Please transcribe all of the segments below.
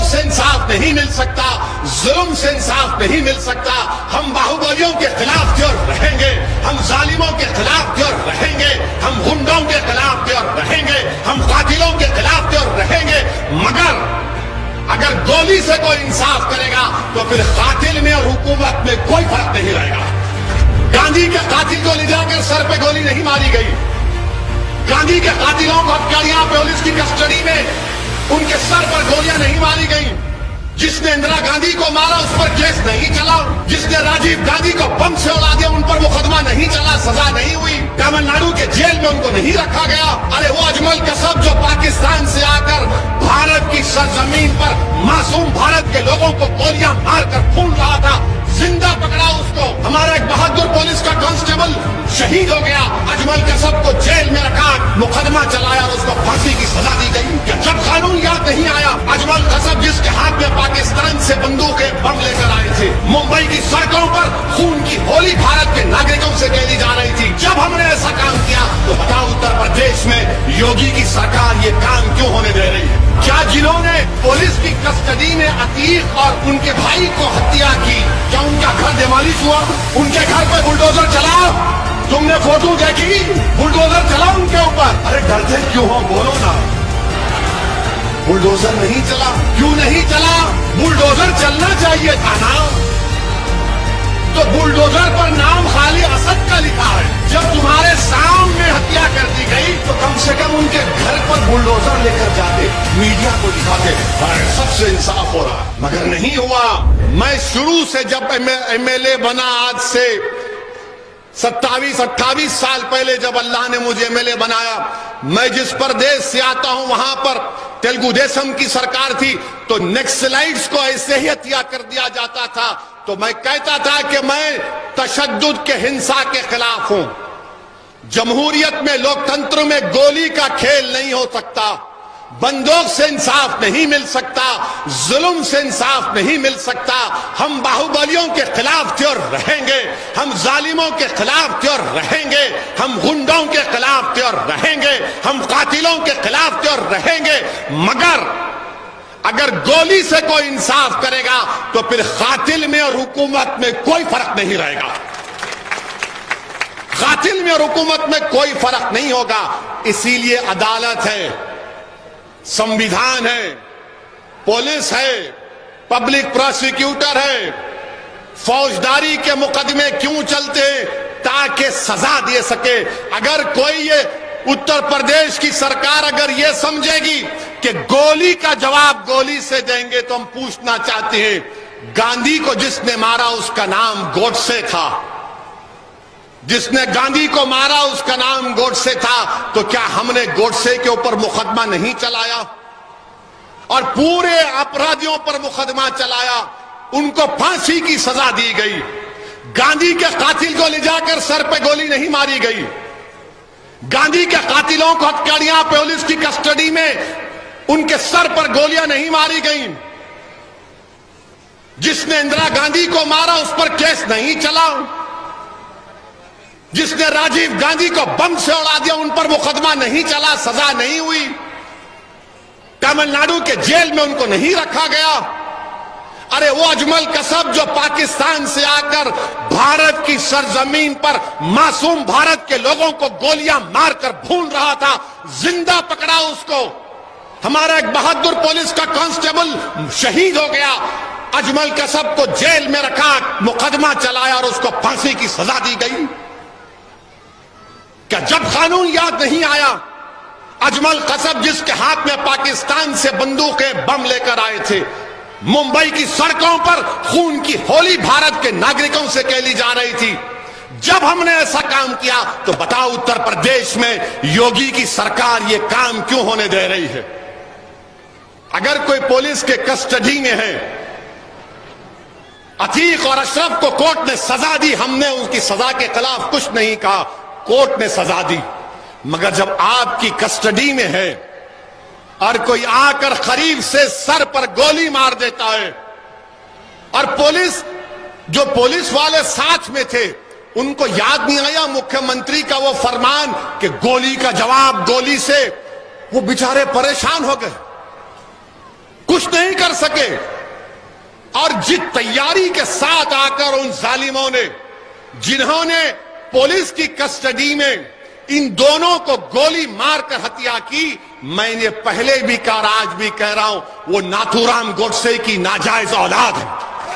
से इंसाफ नहीं मिल सकता, जुल्म से इंसाफ नहीं मिल सकता। हम बाहुबलियों के खिलाफ थे और रहेंगे, हम जालिमों के खिलाफ थे और रहेंगे, हम गुंडों के खिलाफ थे और रहेंगे, हम कातिलों के खिलाफ थे और रहेंगे। मगर अगर गोली से कोई इंसाफ करेगा तो फिर कातिल में और हुकूमत में कोई फर्क नहीं रहेगा। गांधी के कातिल को ले जाकर सर पे गोली नहीं मारी गई। गांधी के कातिलों को हत्यारियां पुलिस की कस्टडी में उनके सर पर गोलियां नहीं मारी गई। जिसने इंदिरा गांधी को मारा उस पर केस नहीं चला, जिसने राजीव गांधी को बम से उड़ा दिया उन पर मुकदमा नहीं चला, सजा नहीं हुई, तमिलनाडु के जेल में उनको नहीं रखा गया। अरे वो अजमल कसब जो पाकिस्तान से आकर भारत की सरजमीन पर मासूम भारत के लोगों को गोलियां मारकर खून रहा था, जिंदा पकड़ा उसको। हमारा एक बहादुर पुलिस का कांस्टेबल शहीद हो गया, अजमल कसब को जेल में रखा, मुकदमा चलाया और उसको फांसी की सजा दी गई। क्या जब कानून याद नहीं आया? अजमल कसब जिसके हाथ में पाकिस्तान से बंदूकें बम लेकर आए थे, मुंबई की सड़कों पर खून की होली भारत के नागरिकों से खेली जा रही थी। जब हमने ऐसा काम किया तो बताओ उत्तर प्रदेश में योगी की सरकार ये काम क्यों होने दे रही है? क्या जिन्होंने पुलिस की कस्टडी में अतीक और उनके भाई को हत्या की, क्या उनका घर देमालिश हुआ? उनके घर पे बुलडोजर चला? तुमने फोटो देखी? बुलडोजर चला उनके ऊपर। अरे डरते क्यों हो? बोलो ना। बुलडोजर नहीं चला, क्यों नहीं चला? बुलडोजर चलना चाहिए था ना। तो बुलडोजर पर नाम खाली असद का लिखा है। जब तुम्हारे सामने हत्या कर दी गई तो कम से कम उनके घर पर बुलडोजर लेकर जाते, मीडिया को दिखाते, सबसे इंसाफ हो रहा, मगर नहीं हुआ। मैं शुरू से जब एमएलए बना, आज से 27-28 साल पहले जब अल्लाह ने मुझे एमएलए बनाया, मैं जिस प्रदेश से आता हूं वहां पर तेलुगु देशम की सरकार थी, तो नक्सलाइट्स को ऐसे ही हत्या कर दिया जाता था। तो मैं कहता था कि मैं तशद्दुद के हिंसा के खिलाफ हूं। जमहूरियत में, लोकतंत्र में गोली का खेल नहीं हो सकता, बंदूक से इंसाफ नहीं मिल सकता, जुल्म से इंसाफ नहीं मिल सकता। हम बाहुबलियों के खिलाफ थे और रहेंगे, हम जालिमों के खिलाफ थे और रहेंगे, हम गुंडों के खिलाफ थे और रहेंगे, हम कातिलों के खिलाफ थे और रहेंगे। मगर अगर गोली से कोई इंसाफ करेगा तो फिर कातिल में और हुकूमत में कोई फर्क नहीं रहेगा। कातिल में और हुकूमत में कोई फर्क नहीं होगा। इसीलिए अदालत है, संविधान है, पुलिस है, पब्लिक प्रोसिक्यूटर है। फौजदारी के मुकदमे क्यों चलते? ताकि सजा दे सके। अगर कोई ये उत्तर प्रदेश की सरकार अगर ये समझेगी कि गोली का जवाब गोली से देंगे, तो हम पूछना चाहते हैं, गांधी को जिसने मारा उसका नाम गोडसे था, जिसने गांधी को मारा उसका नाम गोडसे था, तो क्या हमने गोडसे के ऊपर मुकदमा नहीं चलाया और पूरे अपराधियों पर मुकदमा चलाया? उनको फांसी की सजा दी गई। गांधी के कातिल को ले जाकर सर पे गोली नहीं मारी गई। गांधी के कातिलों को हत्यारियां पुलिस की कस्टडी में उनके सर पर गोलियां नहीं मारी गई। जिसने इंदिरा गांधी को मारा उस पर केस नहीं चला, जिसने राजीव गांधी को बम से उड़ा दिया उन पर मुकदमा नहीं चला, सजा नहीं हुई, तमिलनाडु के जेल में उनको नहीं रखा गया। अरे वो अजमल कसब जो पाकिस्तान से आकर भारत की सरजमीन पर मासूम भारत के लोगों को गोलियां मारकर भून रहा था, जिंदा पकड़ा उसको। हमारा एक बहादुर पुलिस का कांस्टेबल शहीद हो गया, अजमल कसब को जेल में रखा, मुकदमा चलाया और उसको फांसी की सजा दी गई। क्या जब कानून याद नहीं आया? अजमल कसब जिसके हाथ में पाकिस्तान से बंदूकें बम लेकर आए थे, मुंबई की सड़कों पर खून की होली भारत के नागरिकों से खेली जा रही थी। जब हमने ऐसा काम किया तो बताओ उत्तर प्रदेश में योगी की सरकार ये काम क्यों होने दे रही है? अगर कोई पुलिस के कस्टडी में है, अतीक और अशरफ को कोर्ट ने सजा दी, हमने उनकी सजा के खिलाफ कुछ नहीं कहा, कोर्ट ने सजा दी। मगर जब आपकी कस्टडी में है और कोई आकर करीब से सर पर गोली मार देता है और जो पुलिस वाले साथ में थे उनको याद नहीं आया मुख्यमंत्री का वो फरमान कि गोली का जवाब गोली से, वो बेचारे परेशान हो गए। कुछ नहीं कर सके। और जिस तैयारी के साथ आकर उन जालिमों ने, जिन्होंने पुलिस की कस्टडी में इन दोनों को गोली मारकर हत्या की, मैंने पहले भी कहा और आज भी कह रहा हूं, वो नाथूराम गोडसे की नाजायज औलाद है।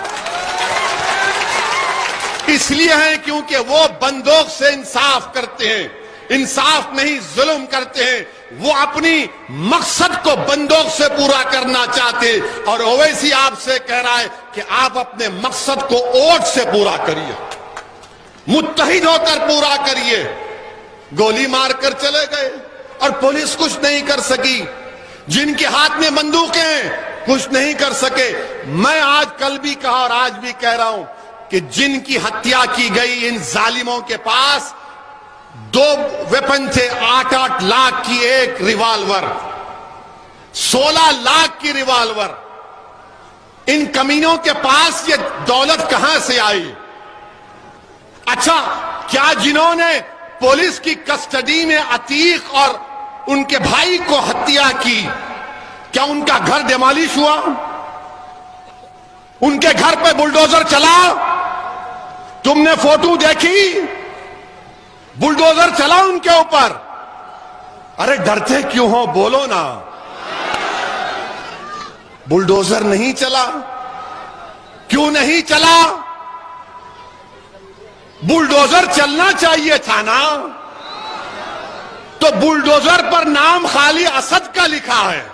इसलिए है क्योंकि वो बंदूक से इंसाफ करते हैं, इंसाफ नहीं जुल्म करते हैं। वो अपनी मकसद को बंदूक से पूरा करना चाहते, और ओवैसी आपसे कह रहा है कि आप अपने मकसद को ओट से पूरा करिए, मुत्तहिद होकर पूरा करिए। गोली मारकर चले गए और पुलिस कुछ नहीं कर सकी। जिनके हाथ में बंदूकें हैं कुछ नहीं कर सके। मैं आज कल भी कहा और आज भी कह रहा हूं कि जिनकी हत्या की गई, इन जालिमों के पास 2 वेपन थे, 8-8 लाख की एक रिवॉल्वर, 16 लाख की रिवॉल्वर। इन कमीनों के पास ये दौलत कहां से आई? अच्छा, क्या जिन्होंने पुलिस की कस्टडी में अतीक और उनके भाई को हत्या की, क्या उनका घर डिमोलिश हुआ? उनके घर पे बुलडोजर चला? तुमने फोटो देखी? बुलडोजर चला उनके ऊपर। अरे डरते क्यों हो, बोलो ना। बुलडोजर नहीं चला, क्यों नहीं चला? बुलडोजर चलना चाहिए था ना। तो बुलडोजर पर नाम खाली असद का लिखा है।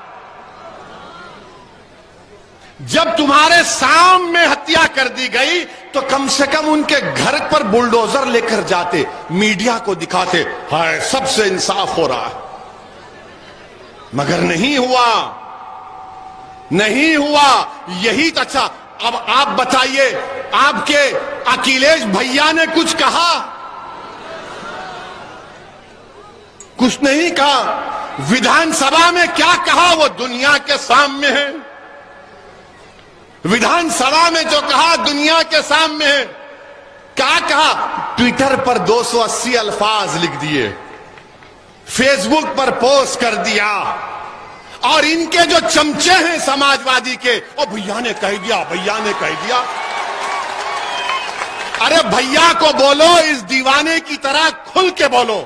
जब तुम्हारे सामने हत्या कर दी गई तो कम से कम उनके घर पर बुलडोजर लेकर जाते, मीडिया को दिखाते, हाय सबसे इंसाफ हो रहा है। मगर नहीं हुआ, नहीं हुआ। यही तो अच्छा। अब आप बताइए, आपके अखिलेश भैया ने कुछ कहा? कुछ नहीं कहा। विधानसभा में क्या कहा वो दुनिया के सामने है। विधानसभा में जो कहा दुनिया के सामने है। क्या कहा? ट्विटर पर 280 अल्फाज लिख दिए, फेसबुक पर पोस्ट कर दिया, और इनके जो चमचे हैं समाजवादी के, ओ भैया ने कह दिया, भैया ने कह दिया। अरे भैया को बोलो इस दीवाने की तरह खुल के बोलो।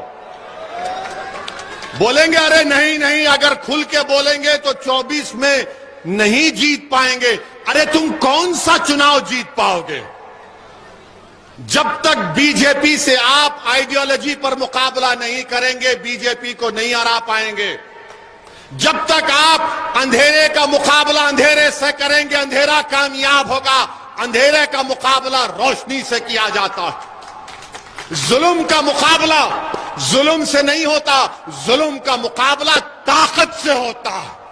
बोलेंगे अरे नहीं नहीं, अगर खुल के बोलेंगे तो 24 में नहीं जीत पाएंगे। अरे तुम कौन सा चुनाव जीत पाओगे? जब तक बीजेपी से आप आइडियोलॉजी पर मुकाबला नहीं करेंगे, बीजेपी को नहीं हरा पाएंगे। जब तक आप अंधेरे का मुकाबला अंधेरे से करेंगे, अंधेरा कामयाब होगा। अंधेरे का मुकाबला रोशनी से किया जाता है। जुल्म का मुकाबला जुल्म से नहीं होता, जुल्म का मुकाबला ताकत से होता है।